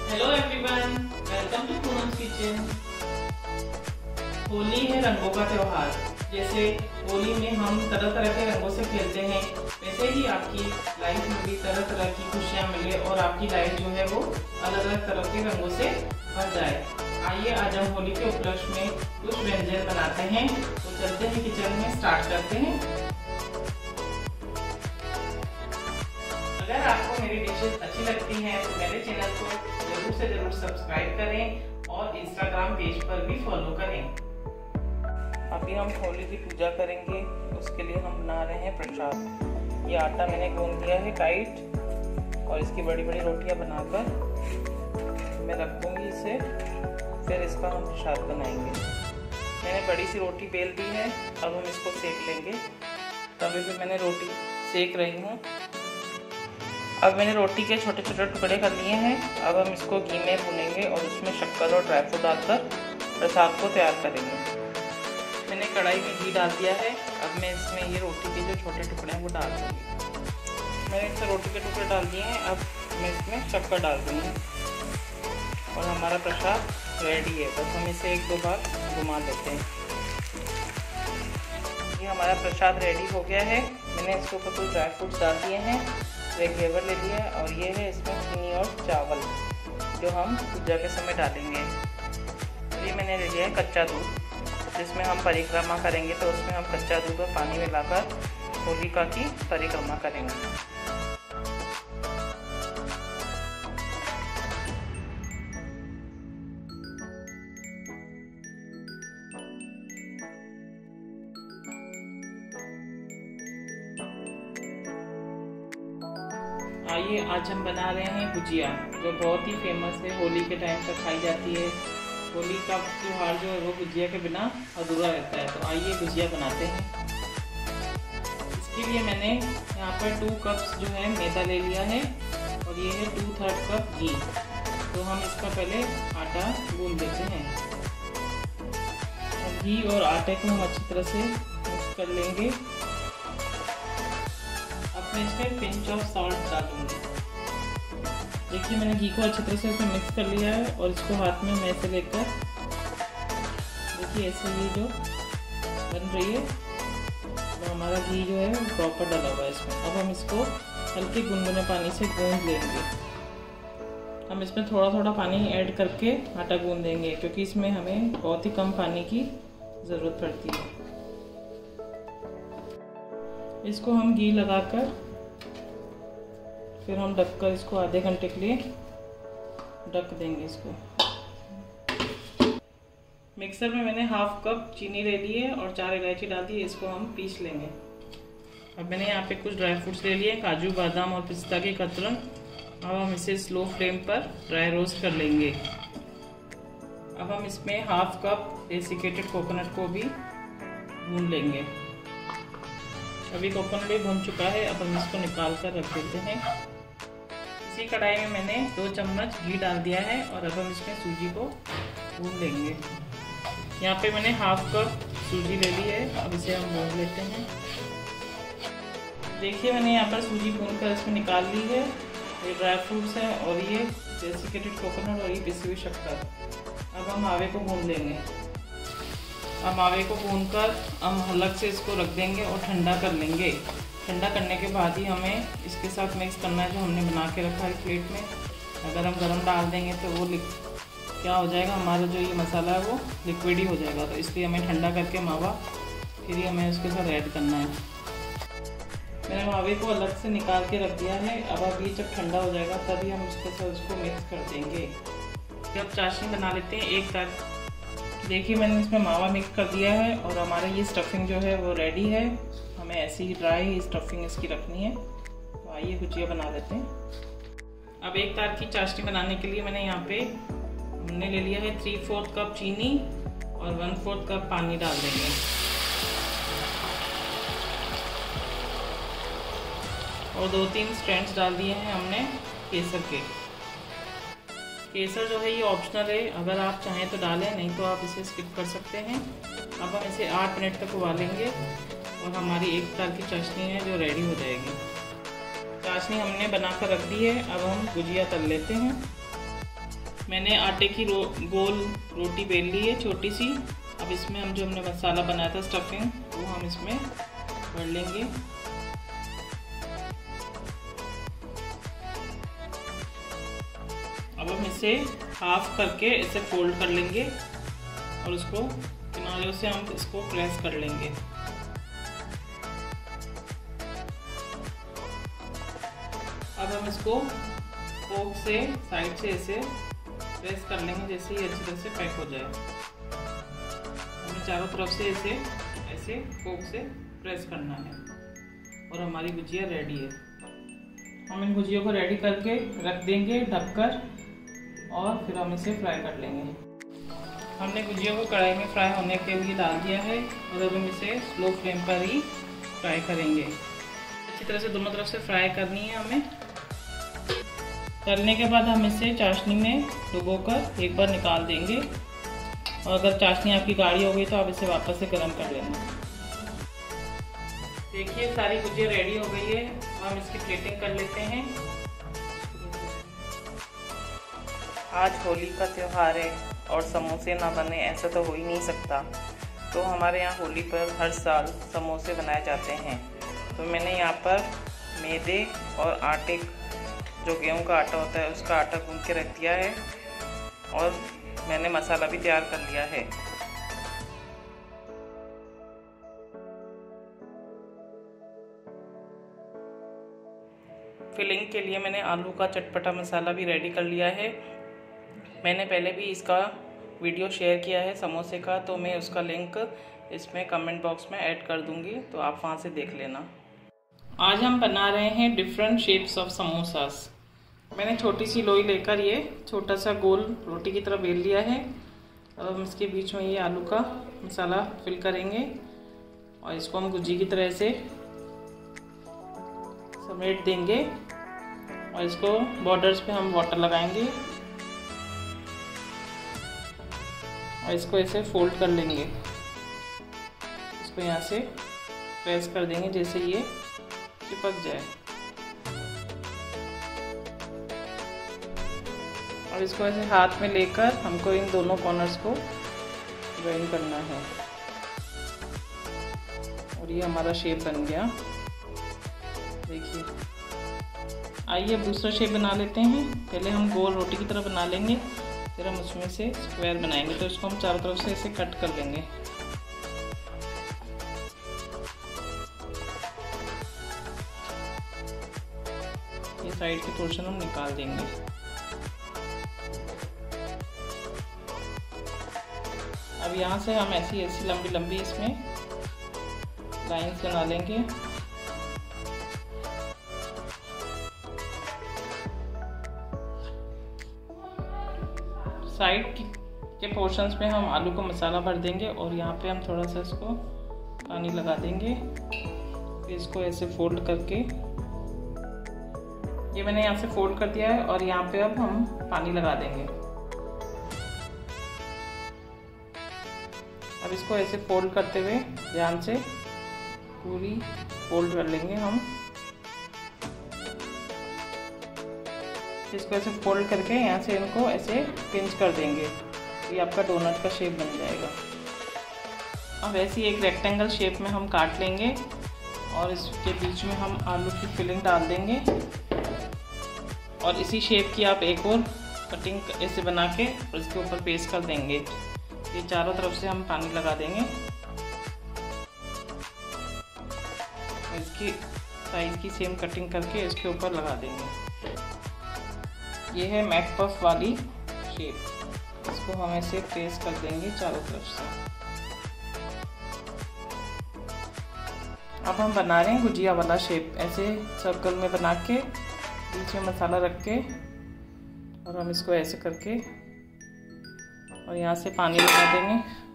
Hello everyone, welcome to Poonam's kitchen. Holi है रंगों का त्योहार। जैसे होली में हम तरह तरह के रंगों से खेलते हैं, वैसे ही आपकी लाइफ में भी तरह तरह की खुशियां मिले और आपकी लाइफ जो है वो अलग अलग तरह के रंगों से भर जाए। आइए आज हम होली के उपलक्ष्य में कुछ व्यंजन बनाते हैं। तो चलते हैं किचन में, स्टार्ट करते हैं। अगर आपको मेरी डिशेस अच्छी लगती हैं तो मेरे चैनल को जरूर से जरूर सब्सक्राइब करें और इंस्टाग्राम पेज पर भी फॉलो करें। अभी हम होली की पूजा करेंगे, उसके लिए हम बना रहे हैं प्रसाद। ये आटा मैंने गूंद लिया है टाइट और इसकी बड़ी बड़ी रोटियां बनाकर मैं रख दूंगी इसे, फिर इसका हम प्रसाद बनाएंगे। मैंने बड़ी सी रोटी बेल दी है, अब हम इसको सेक लेंगे। तवे पे मैंने रोटी सेक रही हूँ। अब मैंने रोटी के छोटे छोटे टुकड़े कर लिए हैं। अब हम इसको घी में भुनेंगे और उसमें शक्कर और ड्राई फ्रूट डालकर प्रसाद को तैयार करेंगे। मैंने कढ़ाई में घी डाल दिया है। अब मैं इसमें ये रोटी के जो छोटे टुकड़े हैं वो डाल दूँगी। मैंने इसमें रोटी के टुकड़े डाल दिए हैं। अब मैं इसमें शक्कर डाल दूँगी और हमारा प्रसाद रेडी है। बस हम इसे एक दो बार घुमा देते हैं। ये हमारा प्रसाद रेडी हो गया है। मैंने इसके ऊपर कुछ ड्राई फ्रूट्स डाल दिए हैं, एक घेवर ले लिया है और ये है इसमें चीनी और चावल जो हम पूजा के समय डालेंगे। ये मैंने ले लिया है कच्चा दूध, जिसमें हम परिक्रमा करेंगे तो उसमें हम कच्चा दूध और पानी मिलाकर होलिका की परिक्रमा करेंगे। आइए आज हम बना रहे हैं गुजिया, जो बहुत ही फेमस है, होली के टाइम पर खाई जाती है। होली का त्योहार जो है वो गुजिया के बिना अधूरा रहता है। तो आइए गुजिया बनाते हैं। इसके लिए मैंने यहाँ पर 2 कप्स जो है मैदा ले लिया है और ये है 2/3 कप घी। तो हम इसका पहले आटा गूंद लेते हैं। घी और आटे को हम अच्छी तरह से मिक्स कर लेंगे। मैं इसमें पिंच ऑफ सॉल्ट डालूंगी। देखिए मैंने घी को अच्छी तरह से इसमें मिक्स कर लिया है और इसको हाथ में मैं से लेकर देखिए ऐसे ही जो बन रही है तो हमारा घी जो है वो प्रॉपर डाला हुआ है इसमें। अब हम इसको हल्के गुनगुने पानी से गूंद लेंगे। हम इसमें थोड़ा थोड़ा पानी ऐड करके आटा गूंद देंगे, क्योंकि इसमें हमें बहुत ही कम पानी की ज़रूरत पड़ती है। इसको हम घी लगाकर फिर हम ढककर इसको आधे घंटे के लिए ढक देंगे इसको। मिक्सर में मैंने 1/2 कप चीनी ले ली है और 4 इलायची डाल दी है। इसको हम पीस लेंगे। अब मैंने यहाँ पे कुछ ड्राई फ्रूट्स ले लिए, काजू, बादाम और पिस्ता की कतरन। अब हम इसे स्लो फ्लेम पर ड्राई रोस्ट कर लेंगे। अब हम इसमें 1/2 कप डेसिकेटेड कोकोनट को भी भून लेंगे। अभी कोकोनट भी भून चुका है। अब हम इसको निकाल कर रख देते हैं। इसी कढ़ाई में मैंने 2 चम्मच घी डाल दिया है और अब हम इसमें सूजी को भून लेंगे। यहाँ पे मैंने 1/2 कप सूजी ले ली है। अब इसे हम भून लेते हैं। देखिए मैंने यहाँ पर सूजी भून कर इसमें निकाल ली है। ये ड्राई फ्रूट्स हैं और ये डेसिकेटेड कोकोनट और ये पिसी हुई शक्कर। अब हम मावे को भून लेंगे। अब मावे को भूनकर हम अलग से इसको रख देंगे और ठंडा कर लेंगे। ठंडा करने के बाद ही हमें इसके साथ मिक्स करना है जो हमने बना के रखा है प्लेट में। अगर हम गरम डाल देंगे तो वो क्या हो जाएगा, हमारा जो ये मसाला है वो लिक्विड ही हो जाएगा। तो इसलिए हमें ठंडा करके मावा फिर ही हमें उसके साथ ऐड करना है। मैंने मावे को अलग से निकाल के रख दिया है। अब ये जब ठंडा हो जाएगा तभी हम उसके साथ उसको मिक्स कर देंगे। जब चाशनी बना लेते हैं एक तरफ। देखिए मैंने इसमें मावा मिक्स कर दिया है और हमारा ये स्टफिंग जो है वो रेडी है। हमें ऐसी ही ड्राई स्टफिंग इसकी रखनी है। तो आइए गुजिया बना लेते हैं। अब एक तार की चाशनी बनाने के लिए मैंने यहाँ पे हमने ले लिया है 3/4 कप चीनी और 1/4 कप पानी डाल देंगे। और 2-3 स्ट्रैंड्स डाल दिए हैं हमने केसर के। केसर जो है ये ऑप्शनल है, अगर आप चाहें तो डालें, नहीं तो आप इसे स्किप कर सकते हैं। अब हम इसे 8 मिनट तक उबालेंगे और हमारी एक तार की चाशनी है जो रेडी हो जाएगी। चाशनी हमने बनाकर रख दी है। अब हम गुजिया तल लेते हैं। मैंने आटे की गोल रोटी बेल ली है छोटी सी। अब इसमें हम जो हमने मसाला बनाया था स्टफिंग, वो हम इसमें भर लेंगे। अब हम इसे हाफ करके इसे फोल्ड कर लेंगे और उसको किनारों से हम इसको प्रेस कर लेंगे। अब हम इसको फोक से साइड से ऐसे प्रेस कर लेंगे, जैसे ये अच्छी तरह से पैक हो जाए। हमें चारों तरफ से इसे ऐसे फोक से प्रेस करना है और हमारी गुजिया रेडी है। हम इन गुजियों को रेडी करके रख देंगे ढककर और फिर हम इसे फ्राई कर लेंगे। हमने गुजियों को कढ़ाई में फ्राई होने के लिए डाल दिया है और अब हम इसे स्लो फ्लेम पर ही फ्राई करेंगे। अच्छी तरह से दोनों तरफ से फ्राई करनी है हमें। करने के बाद हम इसे चाशनी में डुबोकर एक बार निकाल देंगे और अगर चाशनी आपकी गाढ़ी हो गई तो आप इसे वापस से गर्म कर लेना। देखिए सारी गुजिया रेडी हो गई है। हम इसकी प्लेटिंग कर लेते हैं। आज होली का त्यौहार है और समोसे ना बने ऐसा तो हो ही नहीं सकता। तो हमारे यहाँ होली पर हर साल समोसे बनाए जाते हैं। तो मैंने यहाँ पर मैदे और आटे, जो गेहूं का आटा होता है, उसका आटा गूंथ के रख दिया है और मैंने मसाला भी तैयार कर लिया है। फिलिंग के लिए मैंने आलू का चटपटा मसाला भी रेडी कर लिया है। मैंने पहले भी इसका वीडियो शेयर किया है समोसे का, तो मैं उसका लिंक इसमें कमेंट बॉक्स में ऐड कर दूंगी, तो आप वहां से देख लेना। आज हम बना रहे हैं डिफरेंट शेप्स ऑफ समोसास। मैंने छोटी सी लोई लेकर ये छोटा सा गोल रोटी की तरह बेल लिया है। अब हम इसके बीच में ये आलू का मसाला फिल करेंगे और इसको हम गुजी की तरह से समेट देंगे और इसको बॉर्डर्स पे हम वाटर लगाएंगे और इसको ऐसे फोल्ड कर लेंगे। इसको यहाँ से प्रेस कर देंगे जैसे ये चिपक जाए और इसको ऐसे हाथ में लेकर हमको इन दोनों कॉर्नर्स को ज्वाइन करना है और ये हमारा शेप बन गया। देखिए, आइए अब दूसरा शेप बना लेते हैं। पहले हम गोल रोटी की तरह बना लेंगे, फिर हम उसमें से स्क्वायर बनाएंगे। तो इसको हम चारों तरफ से ऐसे कट कर लेंगे। ये साइड की पोर्शन हम निकाल देंगे। अब यहाँ से हम ऐसी ऐसी लंबी लंबी इसमें लाइंस बना लेंगे। साइड के पोर्शंस में हम आलू को मसाला भर देंगे और यहाँ पे हम थोड़ा सा इसको पानी लगा देंगे। फिर इसको ऐसे फोल्ड करके, ये मैंने यहाँ से फोल्ड कर दिया है और यहाँ पे अब हम पानी लगा देंगे। अब इसको ऐसे फोल्ड करते हुए ध्यान से पूरी फोल्ड कर लेंगे हम। इसको ऐसे फोल्ड करके यहाँ से इनको ऐसे पिंच कर देंगे। ये आपका डोनट का शेप बन जाएगा। अब ऐसी एक रेक्टेंगल शेप में हम काट लेंगे और इसके बीच में हम आलू की फिलिंग डाल देंगे और इसी शेप की आप एक और कटिंग ऐसे बना के और इसके ऊपर पेस्ट कर देंगे। ये चारों तरफ से हम पानी लगा देंगे और इसकी साइज की सेम कटिंग करके इसके ऊपर लगा देंगे। ये है मैक पफ वाली शेप। इसको हम ऐसे प्रेस कर देंगे चारों तरफ से। अब हम बना रहे हैं गुजिया वाला शेप। ऐसे सर्कल में बना के बीच में मसाला रख के और हम इसको ऐसे करके और यहाँ से पानी लगा देंगे।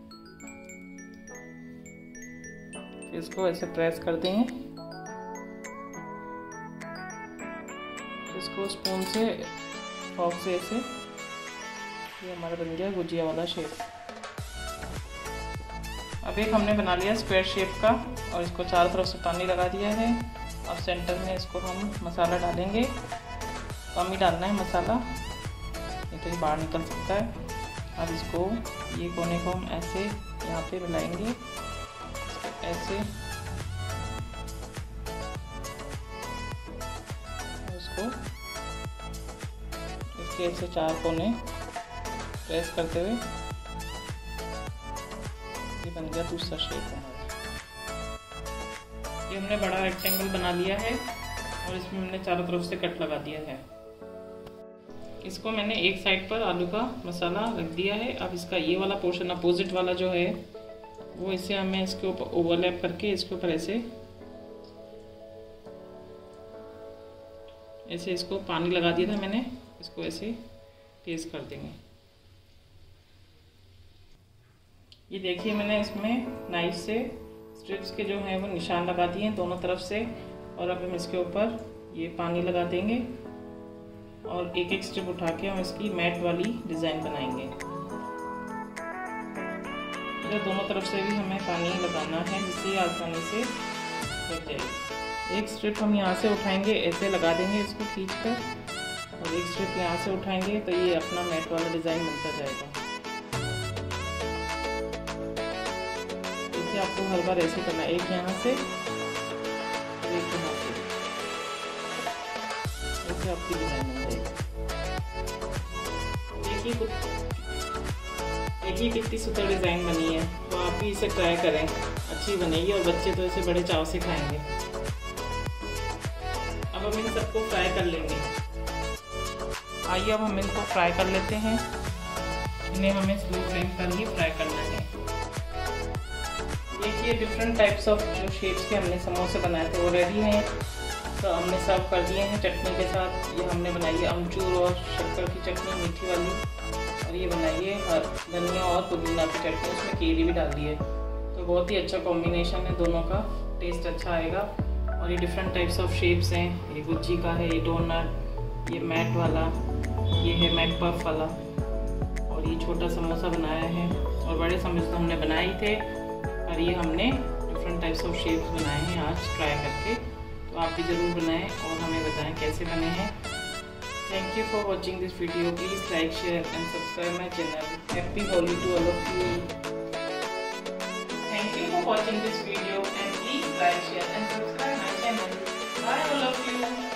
फिर इसको ऐसे प्रेस कर देंगे। इसको स्पून से फॉर्क से ऐसे, ये हमारा बन गया गुजिया वाला शेप। अब एक हमने बना लिया स्क्वायर शेप का और इसको चारों तरफ से पानी लगा दिया है। अब सेंटर में इसको हम मसाला डालेंगे। कम ही डालना है मसाला, तो ये बाहर निकल सकता है। अब इसको ये कोने को हम ऐसे यहाँ पे मिलाएंगे, ऐसे उसको इसके ऐसे 4 कोने प्रेस करते हुए ये बन गया दूसरा शेप हमारा। ये हमने बड़ा रेक्टेंगल बना लिया है और इसमें हमने चारों तरफ से कट लगा दिया है। इसको मैंने एक साइड पर आलू का मसाला रख दिया है। अब इसका ये वाला पोर्शन अपोजिट वाला जो है वो इसे हमें इसके ऊपर ओवरलैप करके इसके ऊपर ऐसे इसको पानी लगा दिया था मैंने, इसको ऐसे तेज कर देंगे। ये देखिए मैंने इसमें नाइफ से स्ट्रिप्स के जो हैं वो निशान लगा दिए हैं दोनों तरफ से। और अब हम इसके ऊपर ये पानी लगा देंगे और एक एक स्ट्रिप उठा के हम इसकी मैट वाली डिज़ाइन बनाएंगे। इधर दोनों तरफ से भी हमें पानी लगाना है जिससे आसानी से लग जाएगी। एक स्ट्रिप हम यहाँ से उठाएंगे, ऐसे लगा देंगे इसको खींच कर, और एक स्ट्रिप यहाँ से उठाएंगे तो ये अपना मैट वाला डिज़ाइन बनता जाएगा। देखिए आपको हर बार ऐसे करना है, एक यहाँ से और एक यहाँ से, ऐसे आपकी डिज़ाइन बन जाएगी। देखिए कितनी सुंदर डिज़ाइन बनी है, तो आप भी इसे ट्राई करें, अच्छी बनेगी और बच्चे तो इसे बड़े चाव से खाएंगे। अब हम इन सबको फ्राई कर लेंगे। आइए अब हम इनको फ्राई कर लेते हैं। इन्हें हमें स्लो फ्लेम पर ही फ्राई करना है। देखिए डिफरेंट टाइप्स ऑफ जो शेप्स के हमने समोसे बनाए थे वो रेडी हैं, तो हमने सर्व कर दिए हैं चटनी के साथ। ये हमने बनाई है अमचूर और शक्कर की चटनी मीठी वाली, और ये बनाई है धनिया और पुदीना की चटनी, उसमें केली भी डाल दी है। तो बहुत ही अच्छा कॉम्बिनेशन है दोनों का, टेस्ट अच्छा आएगा। और ये डिफरेंट टाइप्स ऑफ शेप्स हैं, ये गुज्जी का है, ये डोनट, ये मैट वाला, ये है मैट पफ वाला, और ये छोटा समोसा बनाया है। और बड़े समोसे हमने बनाए ही थे, और ये हमने डिफरेंट टाइप्स ऑफ शेप्स बनाए हैं आज ट्राई करके। तो आप भी ज़रूर बनाएं और हमें बताएं कैसे बने हैं। Thank you for watching this video. Please like, share and subscribe my channel. Happy Holi to all of you. Thank you for watching this video and please like, share and subscribe my channel. Bye all of you.